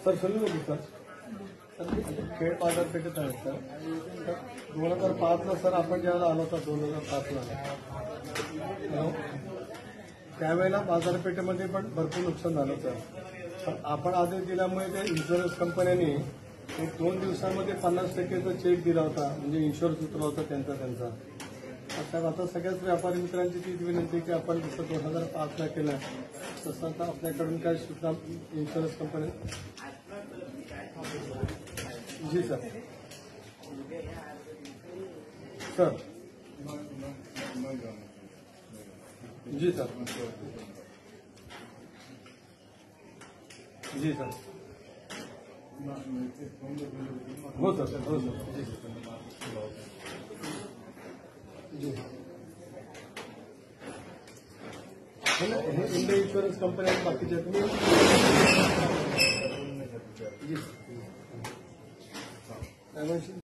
Sir Sunil होती sir Khed बाजारपेठेत आहेत सर 2005ला सर आपण ज्यावेळेला आलो होता 2005ला त्यावेळेला बाजारपेठेमध्ये पण भरपूर नुकसान झालं सर. पण आपण आदेश दिल्यामुळे त्या इन्शुरन्स कंपन्यांनी एक 2 दिवसांमध्ये 50%चा चेक दिला होता, म्हणजे इन्शुरन्स उतरला होता त्यांचा. तर आता सगळ्याच व्यापारी मित्रांची तीच विनंती की आपण जसं 2005ला केलं तसं आता आपल्याकडून काय सुद्धा इन्शुरन्स कंपनी. जी सर. सर जी सर. जी सर. हो सर. हो सर. जी सर. जी इंडिया इन्शुरन्स कंपनी आहेत बाकीच्या तुम्ही. जी